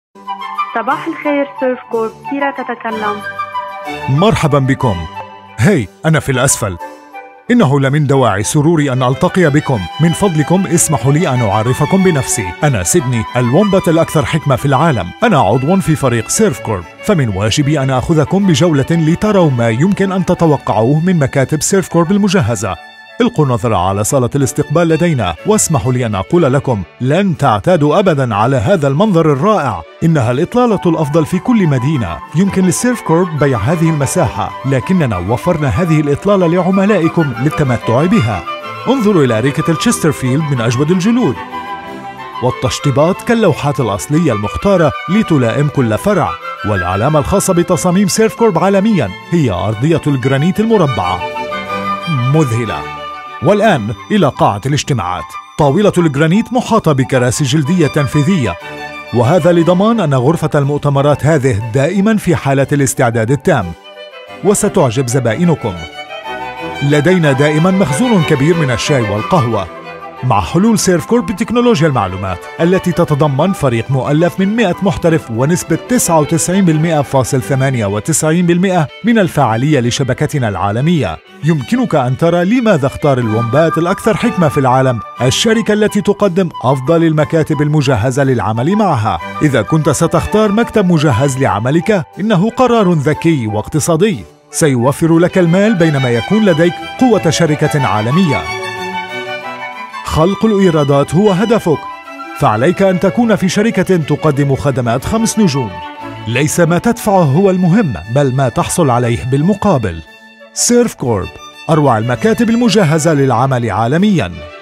صباح الخير سيرف كورب، كيرا تتكلم. مرحبا بكم. هاي أنا في الأسفل. إنه لمن دواعي سروري أن ألتقي بكم. من فضلكم اسمحوا لي أن أعرفكم بنفسي. أنا سيدني، الومبات الأكثر حكمة في العالم. أنا عضو في فريق سيرف كورب، فمن واجبي أن أخذكم بجولة لتروا ما يمكن أن تتوقعوه من مكاتب سيرف كورب المجهزة. القوا نظرة على صالة الاستقبال لدينا، واسمحوا لي أن أقول لكم لن تعتادوا أبدا على هذا المنظر الرائع. إنها الإطلالة الأفضل في كل مدينة. يمكن للسيرف كورب بيع هذه المساحة، لكننا وفرنا هذه الإطلالة لعملائكم للتمتع بها. انظروا إلى أريكة التشسترفيلد من أجود الجلود، والتشطيبات كاللوحات الأصلية المختارة لتلائم كل فرع. والعلامة الخاصة بتصاميم سيرف كورب عالميا هي أرضية الجرانيت المربعة، مذهلة. والآن إلى قاعة الاجتماعات. طاولة الجرانيت محاطة بكراسي جلدية تنفيذية، وهذا لضمان أن غرفة المؤتمرات هذه دائما في حالة الاستعداد التام، وستعجب زبائنكم. لدينا دائما مخزون كبير من الشاي والقهوة، مع حلول سيرف كورب بتكنولوجيا المعلومات التي تتضمن فريق مؤلف من 100 محترف ونسبة 99.98% من الفعالية لشبكتنا العالمية. يمكنك أن ترى لماذا اختار الومبات الأكثر حكمة في العالم الشركة التي تقدم أفضل المكاتب المجهزة للعمل معها. إذا كنت ستختار مكتب مجهز لعملك، إنه قرار ذكي واقتصادي، سيوفر لك المال بينما يكون لديك قوة شركة عالمية. خلق الإيرادات هو هدفك، فعليك أن تكون في شركة تقدم خدمات 5 نجوم. ليس ما تدفعه هو المهم، بل ما تحصل عليه بالمقابل. سيرف كورب، أروع المكاتب المجهزة للعمل عالمياً.